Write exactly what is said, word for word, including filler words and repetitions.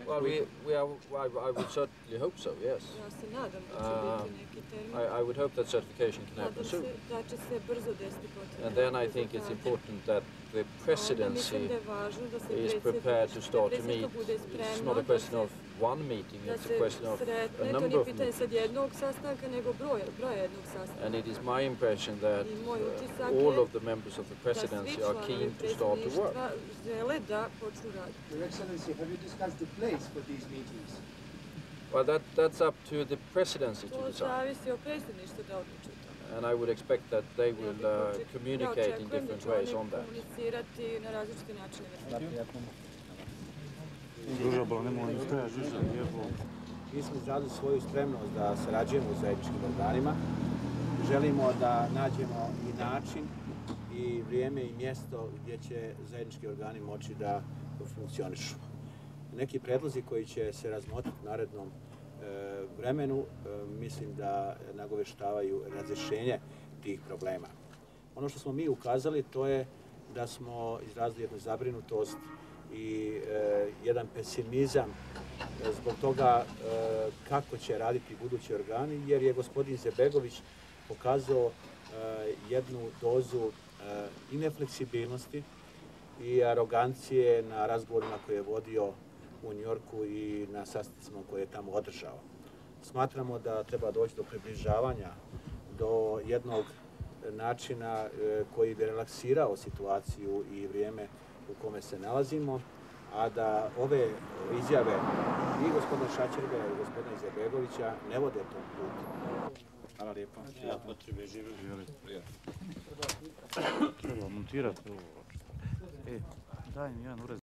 Well, we, we are, I, I would certainly hope so, yes. Ja se nadam da će Uh, biti neki termin. I, I would hope that certification can happen Nadam soon. se da će se brzo desiti potrebni And then I think it's rezultati. important that the A onda presidency mislim da je važno da se is predsjednik- prepared to start to meet. predsjedništvo bude It's spremno not a da question se- of one meeting, da it's a se question of a sretne. To number nije of pitanje sad meetings. jednog sastanka, nego broja, broja jednog sastanka. And it is my impression that I moj utisak uh, all je of the members of the Da svi presidency are članovi keen to start to work. predsjedništva žele da počnu raditi. Your Excellency, have you discussed the place for these meetings? Well, that, that's up to the presidency to To decide. zavisi o predsjedništvu da odluči o tome. And I would expect that they Ja will bih uh, oček- communicate ja in očekujem da different će ways oni on that. komunicirati na različite načine. Druža, bol nemoj ni stajati, druža, lijepo. Mi smo izrazili svoju spremnost da sarađujemo u zajedničkim organima. Želimo da nađemo i način i vrijeme i mjesto gdje će zajednički organi moći da funkcionišu. Neki predlozi koji će se razmotriti u narednom e, vremenu, e, mislim da nagoveštavaju razrješenje tih problema. Ono što smo mi ukazali to je da smo izrazili jednu zabrinutost i e, jedan pesimizam e, zbog toga e, kako će raditi budući organi, jer je gospodin Izetbegović pokazao e, jednu dozu e, i nefleksibilnosti i arogancije na razgovorima koje je vodio u Njujorku i na sastancima koje je tamo održao. Smatramo da treba doći do približavanja, do jednog načina e, koji bi relaksirao situaciju i vrijeme u kome se nalazimo, a da ove izjave i gospodina Šačerga i gospodina Izetbegovića ne vode tom putu. Hvala lijepo. Ja potrebe živjeli. Treba montirati ovo. E, daj mi jedan uraz.